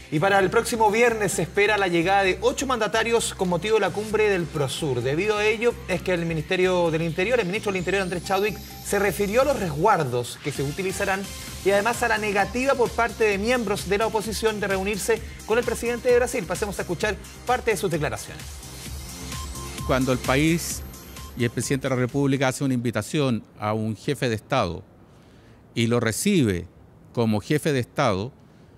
Y para el próximo viernes se espera la llegada de 8 mandatarios con motivo de la cumbre del Prosur. Debido a ello es que el ministro del Interior Andrés Chadwick, se refirió a los resguardos que se utilizarán y además a la negativa por parte de miembros de la oposición de reunirse con el presidente de Brasil. Pasemos a escuchar parte de sus declaraciones. Cuando el país y el presidente de la República hace una invitación a un jefe de Estado y lo recibe como jefe de Estado,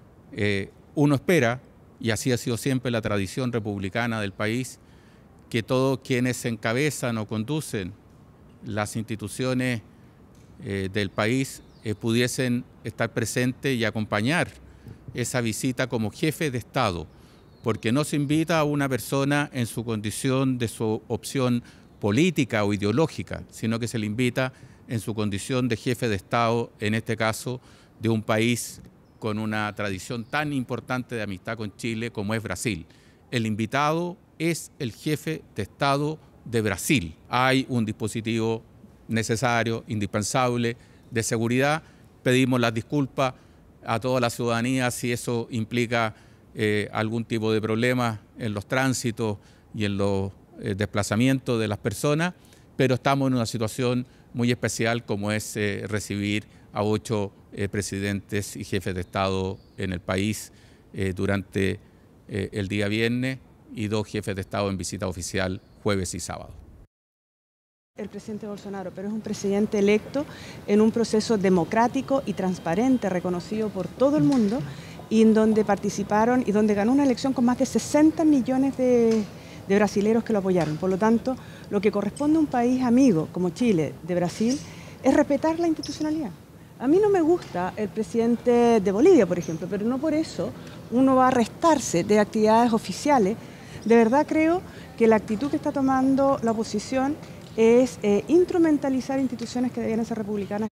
uno espera, y así ha sido siempre la tradición republicana del país, que todos quienes encabezan o conducen las instituciones del país pudiesen estar presentes y acompañar esa visita como jefe de Estado, porque no se invita a una persona en su condición de su opción política o ideológica, sino que se le invita en su condición de jefe de Estado, en este caso de un país con una tradición tan importante de amistad con Chile como es Brasil. El invitado es el jefe de Estado de Brasil. Hay un dispositivo necesario, indispensable, de seguridad. Pedimos las disculpas a toda la ciudadanía si eso implica algún tipo de problema en los tránsitos y en los desplazamientos de las personas, pero estamos en una situación muy especial como es recibir a 8 presidentes y jefes de Estado en el país durante el día viernes y 2 jefes de Estado en visita oficial jueves y sábado. El presidente Bolsonaro, pero es un presidente electo en un proceso democrático y transparente, reconocido por todo el mundo, y en donde participaron y donde ganó una elección con más de 60 millones de brasileros que lo apoyaron. Por lo tanto, lo que corresponde a un país amigo como Chile, de Brasil, es respetar la institucionalidad. A mí no me gusta el presidente de Bolivia, por ejemplo, pero no por eso uno va a restarse de actividades oficiales. De verdad creo que la actitud que está tomando la oposición es instrumentalizar instituciones que debían ser republicanas